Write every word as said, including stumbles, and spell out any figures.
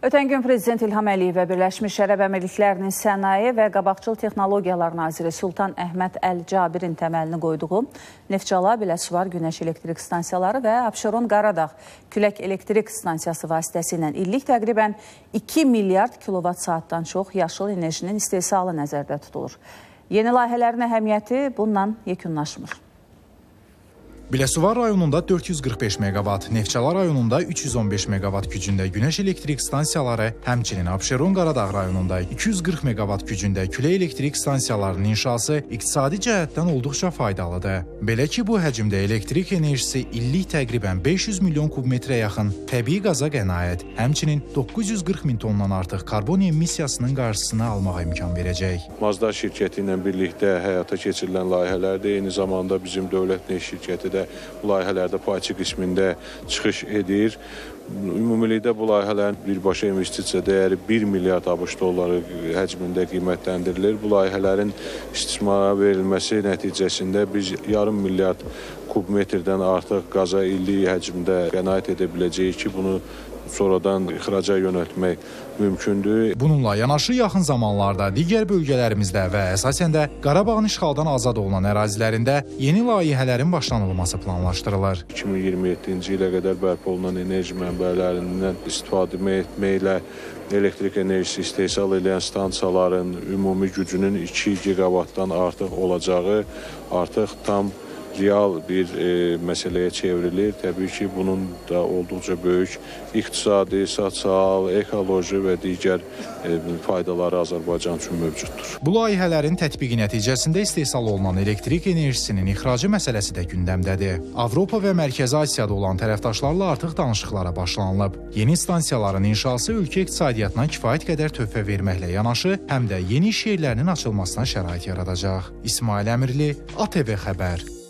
Ötən gün Prezident İlham Əliyev və Birləşmiş Ərəb Əmirliklərinin Sənaye və Qabaqcıl Texnologiyalar Naziri Sultan Əhməd Əl-Cabirin təməlini qoyduğu Neftçala, Biləsuvar Günəş Elektrik Stansiyaları və Abşeron Qaradağ Külək Elektrik Stansiyası vasitəsilə illik təqribən iki milyard kilovat saatdan çox yaşıl enerjinin istehsalı nəzərdə tutulur. Yeni layihələrin əhəmiyyəti bundan yekunlaşmır. Biləsuvar rayonunda dörd yüz qırx beş meqavat, Neftçala rayonunda üç yüz on beş meqavat gücündə günəş elektrik stansiyaları, həmçinin Abşeron Qaradağ rayonunda iki yüz qırx meqavat gücündə külək elektrik stansiyalarının inşası iqtisadi cəhətdən olduqca faydalıdır. Belə ki, bu həcmdə elektrik enerjisi illik təqribən beş yüz milyon kubmetrə yaxın təbii qaza qənaət, həmçinin doqquz yüz qırx min tondan artıq karbon emissiyasının qarşısını almağa imkan verəcək. Mazda şirkəti ilə birlikdə həyata keçirilən layihələrdə eyni zamanda bizim dövlət neft şirkəti də bu layihələrdə payçı qismində çıxış edir. Ümumilikdə bu layihələrin birbaşa investisiya dəyəri bir milyard ABŞ dolları həcmində qiymətləndirilir. Bu layihələrin istismara verilməsi nəticəsində biz yarım milyard kubmetrdən artıq qaza illik həcmdə qənaət edə biləcəyik ki, bunu sonradan ixraca yönəltmək mümkündür. Bununla yanaşı yaxın zamanlarda digər bölgələrimizdə və əsasən də Qarabağın işğaldan azad olunan ərazilərində yeni layihələrin başlanılması planlaşdırılır. iki min iyirmi yeddinci ilə qədər bərpa olunan enerji mənbələrindən istifadə etməklə elektrik enerjisi istehsal edən stansiyaların ümumi gücünün iki giqavatdan artıq olacağı artıq tam real bir e, məsələyə çevrilir. Təbii ki, bunun da olduqca böyük iqtisadi, sosial, ekoloji və digər e, faydaları Azərbaycan üçün mövcuddur. Bu layihələrin tətbiqi nəticəsində istehsal olunan elektrik enerjisinin ixracı məsələsi də gündəmdədir. Avropa və Mərkəzi Asiyada olan tərəfdaşlarla artıq danışıqlara başlanılıb. Yeni stansiyaların inşası ölkə iqtisadiyyatına kifayət qədər töhfə verməklə yanaşı, həm də yeni iş yerlərinin açılmasına şərait yaradacaq. İsmail Əmirli, A T V Xəbər.